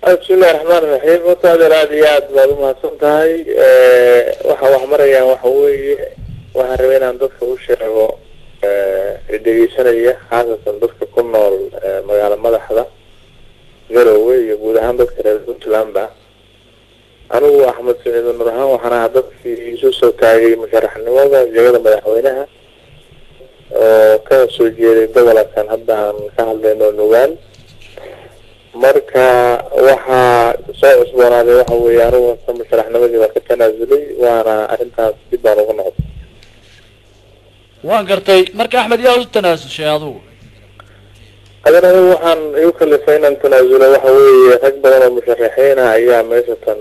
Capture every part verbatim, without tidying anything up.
بسم الله الرحمن الرحيم وطاد الراديات بعد ما صنتهاي waxa wax marayaan waxa weeye waxa rabeenaan dadka u sheego ee dhageysanaya xaasadan dadka ku nool magaalada madaxda Garowe iyo guud ahaan dadka reer Puntland anigu Axmed Saciid Nurhan waxaan dadkii isu soo taagay musharaxnimada jagada madaxweynaha oo ka soo jeeday gobolkan hadda aan ka hadlayno Nugaal marka waxa soo cusboonaaday waxa weeyaan anigu musharaxnimadii waa ka tanaasulay waana arintaas dib baan ugu noqday waan gartay marka Axmed yaa u tanaasushay adigu أنا waxaan igu kalifay inaan tanaasulo waxa weeye rag badan oo musharaxiin ah ayaa meeshan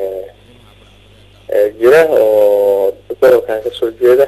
ee jira oo gobolkan ka soo jeeda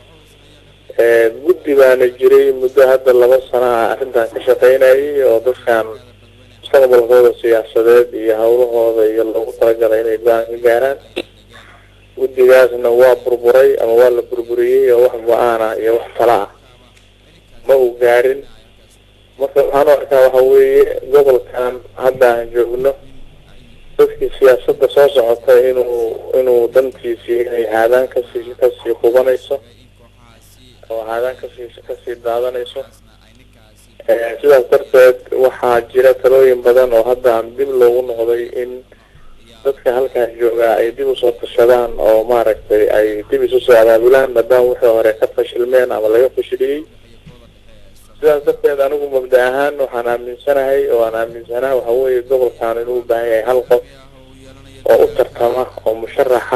ee guddi baan jiray muddo hadda laba sano ah arrintan ka shaqeynayay oo dadkan mustaqbalkooda siyaasadeed iyo hawlahooda iyo lagu talagalay inay baan ka gaaraan guddigaasna waa burburay ama waa la burburiyay oo wax go'aan ah iyo wax tala ah ma uu gaarin marka waxaan arkaa waxa weeye gobolkan hadda aan joogno dadkii siyaasadda soo socota inuu inuu dantiisii inay haadaan kasii kasii qubanayso oo haadaan kasii kasii daadanayso sidaas darteed waxaa jira talooyin badan oo hadda aan dib loogu noqday in dadka halkaan jooga ay dib usoo tashadaan oo maaragtay ay dib isu soo abaabulaan maadaama wixii hore ka fashilmeen ama laga fashiliyey sidaas darteed anigu mabda ahaan waxaan aaminsanahay oo aan aaminsanahay waxa weeye gobolkan inuu u baahan yahay hal qof oo u tartama oo musharaxa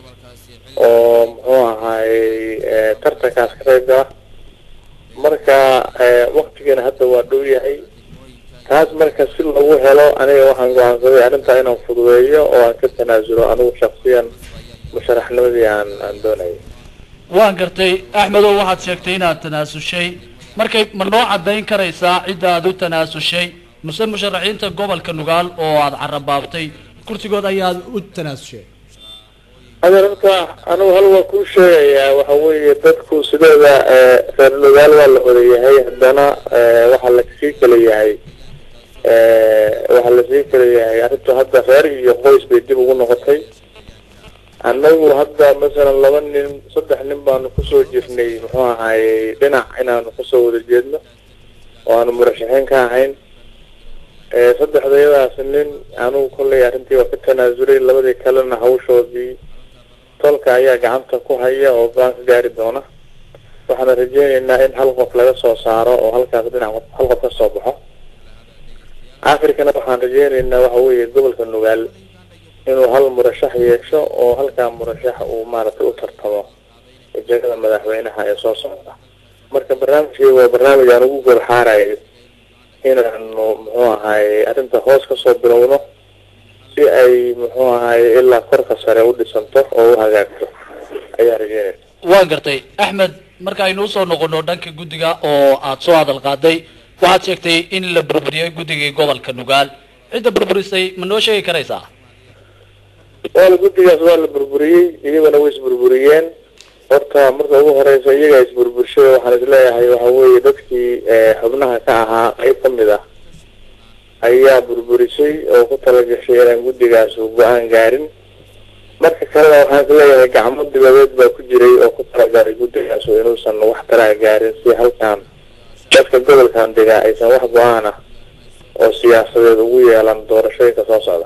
oo muxuu ahaay tartankaas ka qayb gala marka waqtigeena hadda waa dhow yahay taas marka si lagu helo aniga waxaan go'aansaday arrinta inaan fududeeyo oo aan ka tanaasulo anigu shakhsiyan musharaxnimadii aan aan doonayay waan gartay Axmed oo waxaad sheegtay inaad tanaasushay markay ma loo cadeyn karaysaa cid aad u tanaasushay mise musharaxiinta gobolka Nugaal oo aad carabaabtay kursigood ayaad u tanaasushay adeerta anigu hal waa ku sheegayaa waxa weeye dadku sideeda reer Nugaal waa la odayahay haddana waxa la sii kala yahay waxa la sii kala yahay arrintu hadda reer iyo qoys bay dib ugu noqotay anagu hadda mesela laba nin saddex nin baan ku soo jirnay muxuu ahaay dhinac inaan ku soo wada jeedno oo aan murashaxiin ka ahayn ee saddexdeedaas nin anigu kulay arrintii waa ka tanaasulay labadii kalena hawshoodii tolka ayaa gacanta ku haya oo baan ka gaari doona waxaan rajaynaynaa in hal qof laga soo saaro oo halkaas dhinac hal qof ka soo baxo afrikana waxaan rajaynaynaa waxa weeye gobolka Nugaal inuu hal murashax yeesho oo halka murashax uu maaragtay u tartamo jagada madaxweynaha ee soo socda marka barnaamijku waa barnaamij aan ugu gol xaaray inaan muxuu ahaay arrinta hoos ka soo bilowno si ay muxuu ahaay ilaa korka sare u dhisanto oo u hagaagto ayaa rajeynaya waan gartay Axmed marka aynu soo noqono dhanka guddiga oo aad soo hadal qaaday waxaad sheegtay in la burburiyay guddiga gobolka Nugaal cidda burburisay ma noo sheegi karaysaa wala guddigaas waa la burburiyay iyagana way isburburiyeen horta marka ugu horeysa iyaga isburburshay waxaan isleeyahay waxa weeye dadkii xubnaha ka ahaa qayb ka mid ah ayaa burburisay oo ku talagashay inaan guddigaas go'aan gaarin marka kale waxaan isleeyahay gacmo dibadeed baa ku jiray oo ku talagalay guddigaas inuusan wax talaa gaarin si halkan dadka gobolkan degaa aysan wax go'aan ah oo siyaasadeed ugu yeelan doorashooyinka soo socda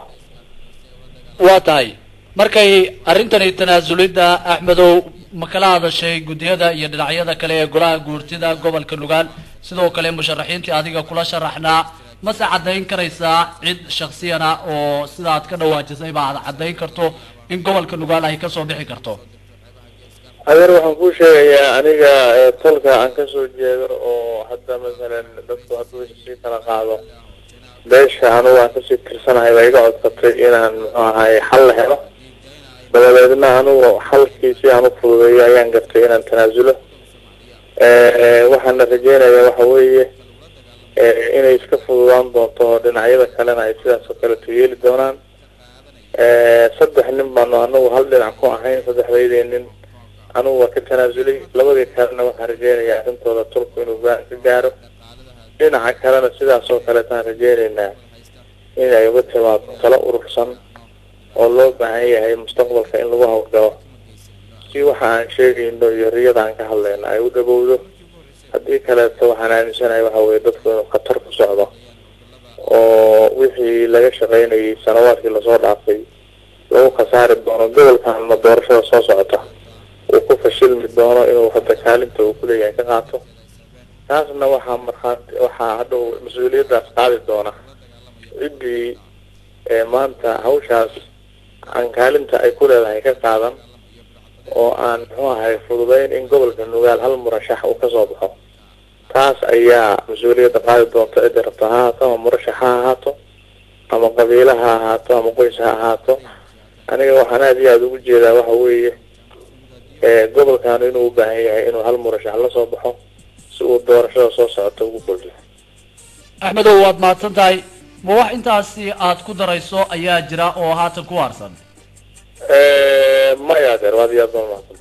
waa tahay markay arrintani tanaasulida Axmedow ma kala hadashay gudiyada iyo dhinacyada kale ee golaha guurtida gobolka Nugaal sidoo kale musharaxiintii adiga kula sharaxnaa ma sa cadeyn karaysaa cid shakhsiyana oo sidaad ka dhawaajisay baad cadeyn karto in gobolka Nugaal ay ka soo bixi karto adeer waxaan ku sheegayaa aniga tolka aan ka soo jeedo oo hadda mesela dadku hadduu si kala qaado beesha anigu aan kasii tirsanahay baa iga codsatay inaan muxuu ahaay xal la helo dabadeedna anigu xalkiisi aan u fududeeyo ayaan gartay inaan tanaasulo waxaana rajeynayaa waxa weeye inay iska fududaan doonto oo dhinacyada kalena ay sidaas oo kale yeeli doonaan saddex nin baanu anigu hal dhinac ku ahayn saddexdaydii nin anigu waa ka tanaasulay labadii kalena waxaan rajeynayaa arrintooda tolku inuu ka gaaro dhinaca kalena sidaas oo kale taan rajeynaynaa inay uga timaado talo urursan oo loo baahan yahay mustaqbalka in lagu hawlgalo si waxa aan sheegayno iyo riyada aan ka hadlayna ay u dhawowdo haddii kaleeto waxaan aaminsanahay waxa weeye dadku inuu khatar ku socdo oo wixii laga shaqaynayay sanawaadkii lasoo dhaafay lagu khasaari doono gobolkan ma doorashada soo socota uu ku fashilmi doono inuu hadda kaalinta uu ku leeyahay ka qaato taasna waxaa markhaati waxaa hadhow mas-uuliyaddaas qaadi doona ciddii maanta hawshaas aan kaalinta ay ku leedahay ka qaadan oo aan muxuu ahay fududayn in gobolka nugaal hal murashax uu kasoo baxo taas ayaa mas-uuliyadda qaadi doonta cidda rabta ha ahaato ama murashax ha ahaato ama qabiila ha ahaato ama qoys ha ahaato aniga waxaan aada iyo aada ugu jeedaa waxa weeye gobolkan inuu u baahan yahay inuu hal murashax la soo baxo si uu doorashada soo socota ugu kordhiyo. axmedow waad mahadsan tahay ma wax intaasi aad ku darayso ayaa jira oo haatan ku harsan maya adeer waad iyo aad baa mahadsan.